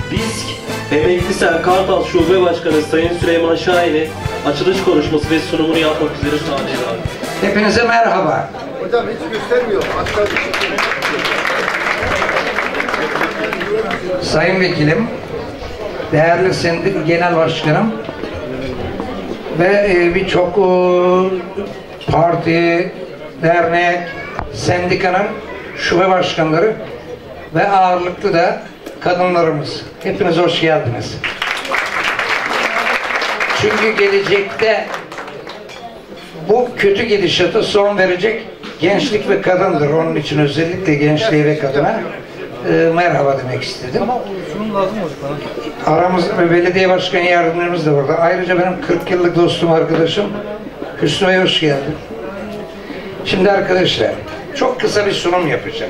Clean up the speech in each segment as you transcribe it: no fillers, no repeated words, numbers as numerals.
BİSK Emekli Sen Kartal Şube Başkanı Sayın Süleyman Şahin'i açılış konuşması ve sunumunu yapmak üzere sahneye davet. Hepinize merhaba. Hocam hiç göstermiyor. Sayın Vekilim, değerli sendik genel başkanım ve birçok parti, dernek, sendikanın şube başkanları ve ağırlıklı da kadınlarımız. Hepiniz hoş geldiniz. Çünkü gelecekte bu kötü gidişata son verecek gençlik ve kadındır. Onun için özellikle gençliğe ve kadına merhaba demek istedim. Ama sunum lazım bana. Aramızda ve belediye başkan yardımcımız da burada. Ayrıca benim 40 yıllık dostum, arkadaşım Hüsnü Bey, hoş geldin. Şimdi arkadaşlar, çok kısa bir sunum yapacağım.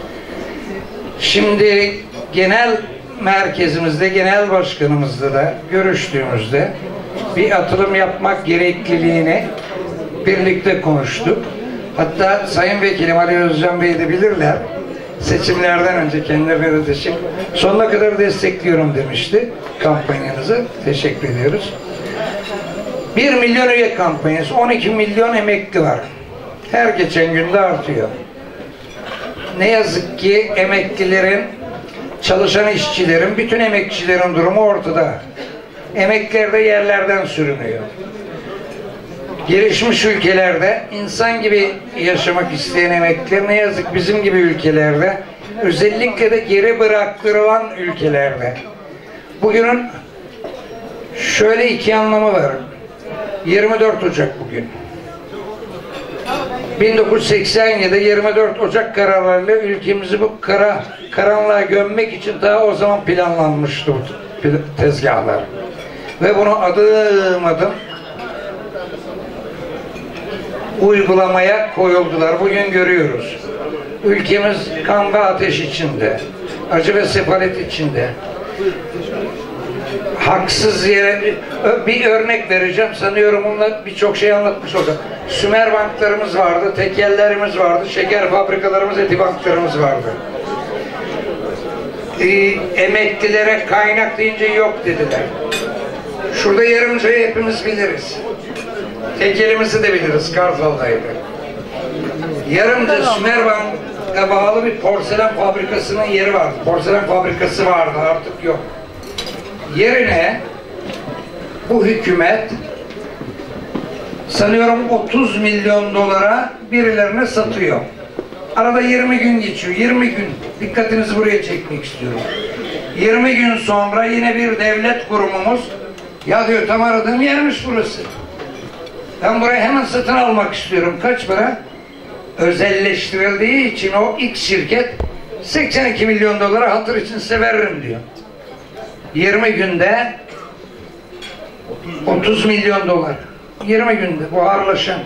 Şimdi genel merkezimizde, genel başkanımızla da görüştüğümüzde bir atılım yapmak gerekliliğini birlikte konuştuk. Hatta Sayın Vekilim Ali Özcan Bey de bilirler. Seçimlerden önce kendilerine de sonuna kadar destekliyorum demişti kampanyanızı. Teşekkür ediyoruz. 1 milyon üye kampanyası, 12 milyon emekli var. Her geçen günde artıyor. Ne yazık ki emeklilerin, çalışan işçilerin, bütün emekçilerin durumu ortada. Emekliler de yerlerden sürünüyor. Gelişmiş ülkelerde insan gibi yaşamak isteyen emekliler, ne yazık bizim gibi ülkelerde, özellikle de geri bıraktırılan ülkelerde. Bugünün şöyle iki anlamı var. 24 Ocak bugün. 1987'de 24 Ocak kararlarıyla ülkemizi bu karanlığa gömmek için daha o zaman planlanmıştı bu tezgahlar. Ve bunu adım adım uygulamaya koyuldular. Bugün görüyoruz. Ülkemiz kan ve ateş içinde. Acı ve sefalet içinde. Haksız yere bir örnek vereceğim. Sanıyorum bununla birçok şey anlatmış olacak. Sümer banklarımız vardı, tekellerimiz vardı, şeker fabrikalarımız, eti banklarımız vardı. Emeklilere kaynak deyince yok dediler. Şurada Yarımca'yı hepimiz biliriz. Tekelimizi de biliriz, Kartal'daydı. Yarımca Sümerbank'a bağlı bir porselen fabrikasının yeri vardı. Porselen fabrikası vardı, artık yok. Yerine bu hükümet sanıyorum 30 milyon dolara birilerine satıyor. Arada 20 gün geçiyor. 20 gün. Dikkatinizi buraya çekmek istiyorum. 20 gün sonra yine bir devlet kurumumuz, ya diyor tam aradığım yermiş burası. Ben burayı hemen satın almak istiyorum. Kaç para? Özelleştirildiği için o X şirket 82 milyon dolara hatır için size veririm diyor. 20 günde 30 milyon dolar. 20 günde buharlaşan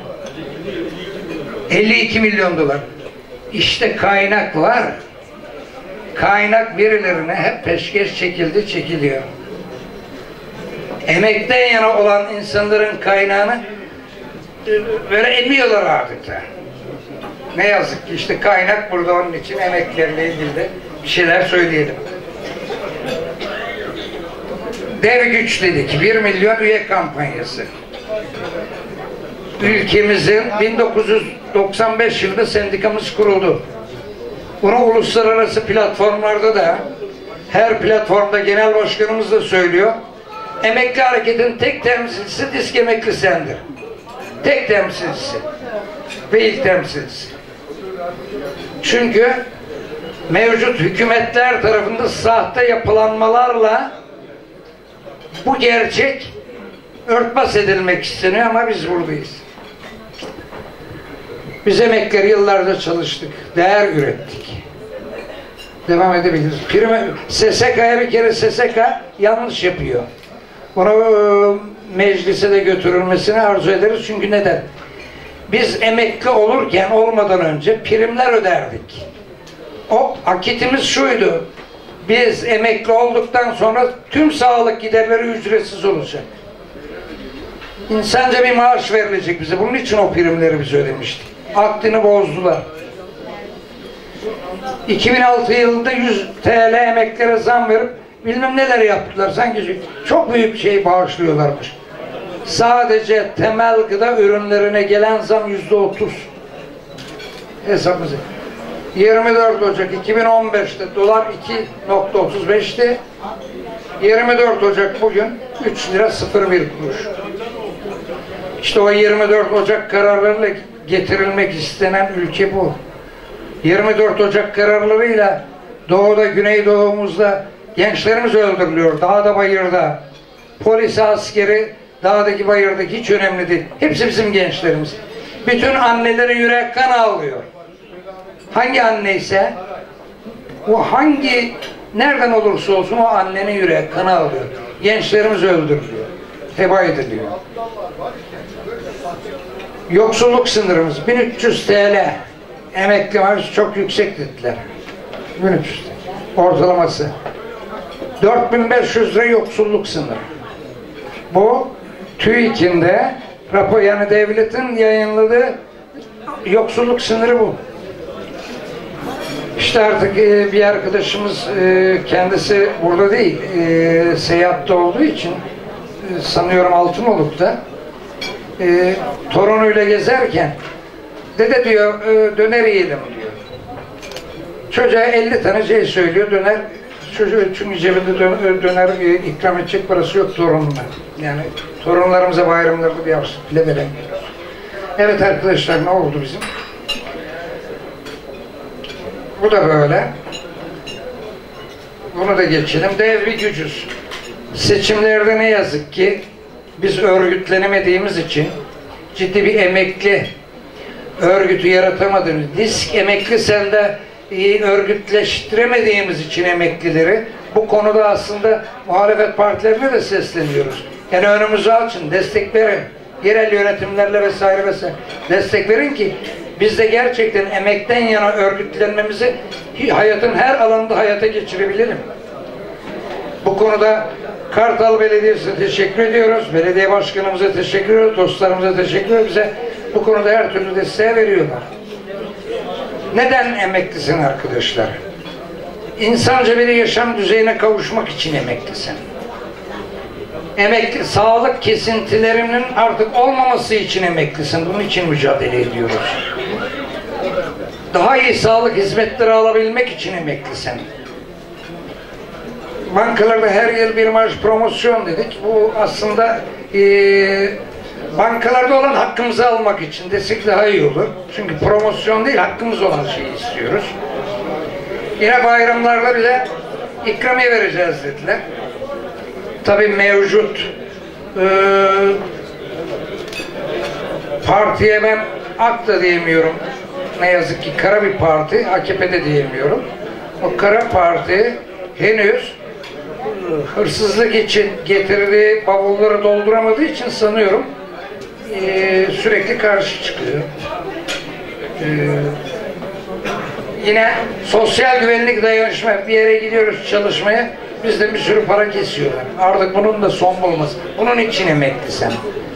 52 milyon dolar. İşte kaynak var. Kaynak birilerine hep peşkeş çekiliyor. Emekten yana olan insanların kaynağını böyle emiyorlar adeta. Ne yazık ki işte kaynak burada, onun için emeklilerle ilgili de bir şeyler söyleyelim. Dev güç dedik. 1 milyon üye kampanyası. Ülkemizin 1995 yılında sendikamız kuruldu. Bunu uluslararası platformlarda da, her platformda genel başkanımız da söylüyor. Emekli hareketin tek temsilcisi Disk Emekli Sen'dir. Tek temsilcisi. Ve ilk temsilcisi. Çünkü mevcut hükümetler tarafında sahte yapılanmalarla bu gerçek örtbas edilmek isteniyor ama biz buradayız. Biz emekliler yıllarca çalıştık. Değer ürettik. Devam edebiliriz. SSK'ya bir kere SSK yanlış yapıyor. Bunu meclise de götürülmesini arzu ederiz. Çünkü neden? Biz emekli olurken, olmadan önce primler öderdik. O akitimiz şuydu. Biz emekli olduktan sonra tüm sağlık giderleri ücretsiz olacak. İnsanca bir maaş verilecek bize. Bunun için o primleri biz ödemiştik. Aklını bozdular. 2006 yılında 100 TL emeklilere zam verip bilmem neler yaptılar. Sanki çok büyük şey bağışlıyorlarmış. Sadece temel gıda ürünlerine gelen zam %30. Hesabımızı. 24 Ocak 2015'te dolar 2.35'ti. 24 Ocak bugün 3 lira 01 kuruş. İşte o 24 Ocak kararlarıyla getirilmek istenen ülke bu. 24 Ocak kararlarıyla doğuda, güneydoğumuzda gençlerimiz öldürülüyor. Dağda, bayırda. Polisi, askeri, dağdaki, bayırdaki hiç önemli değil. Hepsi bizim gençlerimiz. Bütün annelerin yürek kan ağlıyor. Hangi anneyse, o hangi, nereden olursa olsun o annenin yürek kan ağlıyor. Gençlerimiz öldürülüyor. Heba ediliyor. Yoksulluk sınırımız 1300 TL. Emekli maaşı çok yüksek dediler. 1300 TL. Ortalaması. 4500 lira yoksulluk sınırı. Bu TÜİK'in de rapor, yani devletin yayınladığı yoksulluk sınırı bu. İşte artık bir arkadaşımız, kendisi burada değil, seyahatte olduğu için sanıyorum Altınoluk'ta torunuyla gezerken dede diyor döner yiyelim diyor. Çocuğa 50 tane şey söylüyor, döner. Çocuğu çünkü cebinde döner ikram edecek parası yok torununa. Yani torunlarımıza bayramlarda bir harçlık bile veremiyoruz. Evet arkadaşlar, ne oldu bizim? Bu da böyle. Bunu da geçelim. Dev bir gücüz. Seçimlerde ne yazık ki biz örgütlenemediğimiz için ciddi bir emekli örgütü yaratamadığımız, disk emekli sende iyi örgütleştiremediğimiz için emeklileri bu konuda aslında muhalefet partilerine de sesleniyoruz. Yani önümüzü açın, destek verin. Yerel yönetimlerle vesaire vesaire destek verin ki biz de gerçekten emekten yana örgütlenmemizi hayatın her alanında hayata geçirebilelim. Bu konuda Kartal Belediyesi'ne teşekkür ediyoruz. Belediye başkanımıza teşekkür ediyoruz. Dostlarımıza teşekkür ediyoruz. Bize bu konuda her türlü desteği veriyorlar. Neden emeklisin arkadaşlar? İnsanca bir yaşam düzeyine kavuşmak için emeklisin. Emekli, sağlık kesintilerinin artık olmaması için emeklisin. Bunun için mücadele ediyoruz. Daha iyi sağlık hizmetleri alabilmek için emeklisin. Bankalarda her yıl bir maaş promosyon dedik. Bu aslında bankalarda olan hakkımızı almak için desek daha iyi olur. Çünkü promosyon değil, hakkımız olan şeyi istiyoruz. Yine bayramlarda bile ikramiye vereceğiz dediler. Tabii mevcut partiye ben AK da diyemiyorum. Ne yazık ki kara bir parti, AKP'de diyemiyorum. O kara parti henüz hırsızlık için getirdiği bavulları dolduramadığı için sanıyorum sürekli karşı çıkıyor. Yine sosyal güvenlik dayanışma, bir yere gidiyoruz çalışmaya, bizde bir sürü para kesiyorlar. Artık bunun da son bulması. Bunun için emeklisin.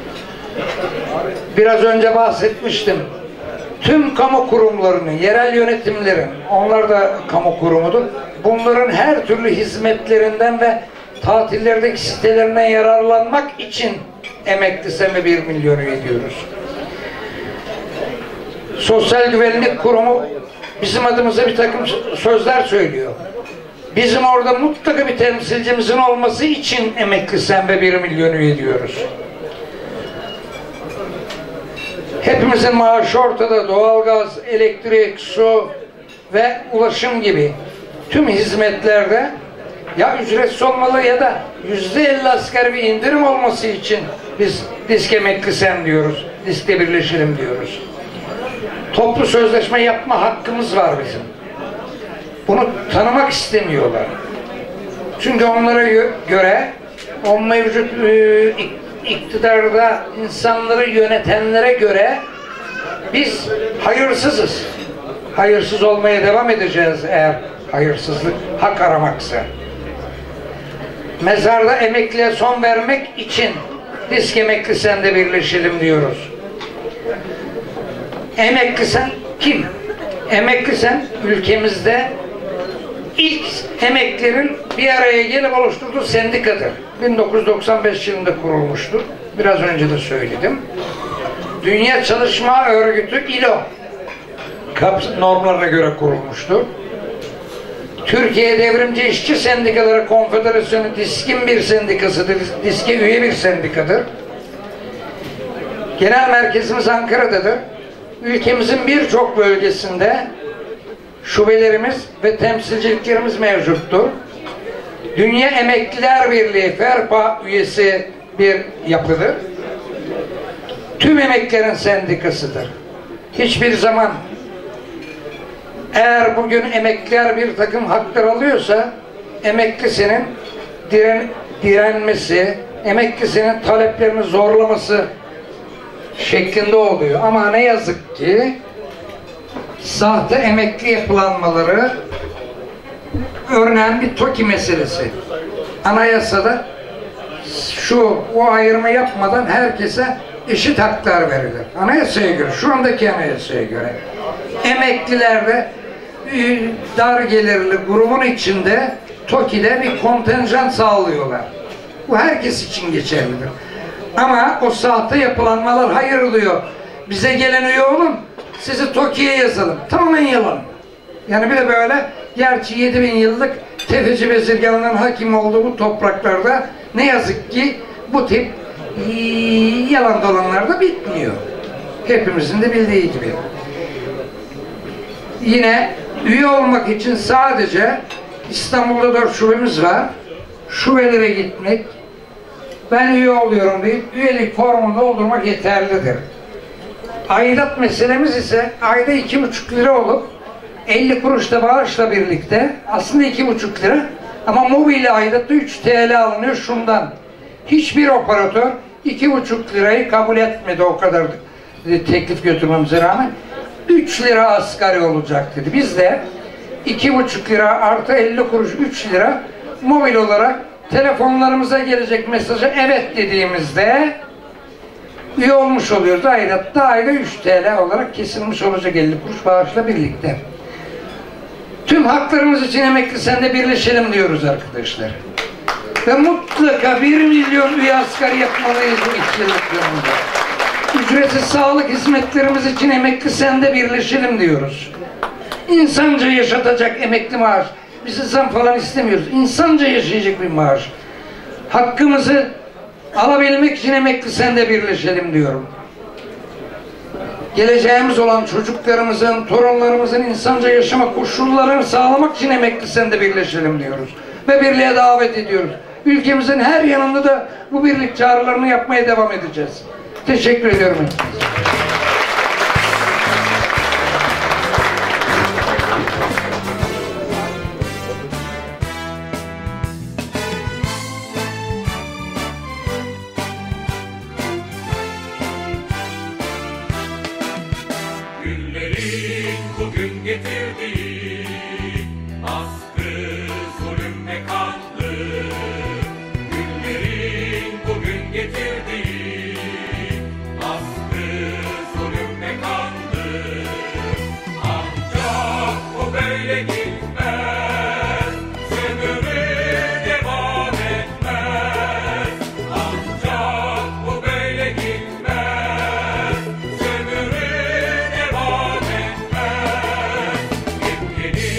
Biraz önce bahsetmiştim. Tüm kamu kurumlarının, yerel yönetimlerin, onlar da kamu kurumudur. Bunların her türlü hizmetlerinden ve tatillerdeki sitelerinden yararlanmak için emekliseme 1 milyon ediyoruz. Sosyal Güvenlik Kurumu bizim adımıza bir takım sözler söylüyor. Bizim orada mutlaka bir temsilcimizin olması için emekliseme 1 milyon ediyoruz. Hepimizin maaşı ortada, doğalgaz, elektrik, su ve ulaşım gibi tüm hizmetlerde ya ücretsiz olmalı ya da %50 asgari bir indirim olması için biz disk emeklisem diyoruz, diskle birleşelim diyoruz. Toplu sözleşme yapma hakkımız var bizim. Bunu tanımak istemiyorlar. Çünkü onlara göre o mevcut iktidarda insanları yönetenlere göre biz hayırsızız. Hayırsız olmaya devam edeceğiz eğer hayırsızlık hak aramaksa. Mezarda emekliye son vermek için disk emeklisende birleşelim diyoruz. Emeklisen kim? Emeklisen ülkemizde ilk emeklilerin bir araya gelip oluşturduğu sendikadır. 1995 yılında kurulmuştur. Biraz önce de söyledim. Dünya Çalışma Örgütü ILO normlarına göre kurulmuştur. Türkiye Devrimci İşçi Sendikaları Konfederasyonu DİSK'in bir sendikasıdır. DİSK'e üye bir sendikadır. Genel merkezimiz Ankara'dadır. Ülkemizin birçok bölgesinde şubelerimiz ve temsilciliklerimiz mevcuttur. Dünya Emekliler Birliği FERPA üyesi bir yapıdır. Tüm emeklilerin sendikasıdır. Hiçbir zaman eğer bugün emekliler bir takım haklar alıyorsa emeklisinin direnmesi, emeklisinin taleplerini zorlaması şeklinde oluyor. Ama ne yazık ki sahte emekli yapılanmaları, örneğin bir TOKİ meselesi. Anayasada o ayrımı yapmadan herkese eşit haklar verilir. Anayasaya göre, şu andaki anayasaya göre. Emeklilerde dar gelirli grubun içinde TOKİ'de bir kontenjan sağlıyorlar. Bu herkes için geçerlidir. Ama o sahte yapılanmalar hayır diyor. Bize gelen üye olun, sizi TOKİ'ye yazalım. Tamamen yalan. Yani bir de böyle, gerçi 7000 yıllık tefeci bezirganların hakim olduğu bu topraklarda ne yazık ki bu tip yalan dolanlar da bitmiyor. Hepimizin de bildiği gibi. Yine üye olmak için sadece İstanbul'da 4 şubemiz var. Şubelere gitmek, ben üye oluyorum deyip üyelik formunu doldurmak yeterlidir. Aidat meselemiz ise ayda 2,5 lira olup 50 kuruş da bağışla birlikte aslında 2,5 lira ama mobil aidatta 3 TL alınıyor şundan. Hiçbir operatör 2,5 lirayı kabul etmedi, o kadar teklif götürmemize rağmen. 3 lira asgari olacak dedi. Biz de 2,5 lira artı 50 kuruş 3 lira mobil olarak telefonlarımıza gelecek mesaja evet dediğimizde üye olmuş oluyoruz. Aidatta ayda 3 TL olarak kesilmiş olacak 50 kuruş bağışla birlikte. Tüm haklarımız için emekli sende birleşelim diyoruz arkadaşlar. Ve mutlaka 1 milyon üye asgari yapmalıyız bu 2 yıllık yılında. Ücretsiz sağlık hizmetlerimiz için emekli sende birleşelim diyoruz. İnsanca yaşatacak emekli maaş. Biz zam falan istemiyoruz. İnsanca yaşayacak bir maaş. Hakkımızı alabilmek için emekli sende birleşelim diyorum. Geleceğimiz olan çocuklarımızın, torunlarımızın insanca yaşama koşullarını sağlamak için emekli sende birleşelim diyoruz. Ve birliğe davet ediyoruz. Ülkemizin her yanında da bu birlik çağrılarını yapmaya devam edeceğiz. Teşekkür ediyorum. Günlerin bugün getirdiği baskı, zulüm ve kanlı. Günlerin bugün getirdiği baskı, zulüm ve kanlı. Ancak bu böyle gitmez, sömürü devam etmez. Ancak bu böyle gitmez, sömürü devam etmez. Ülkenin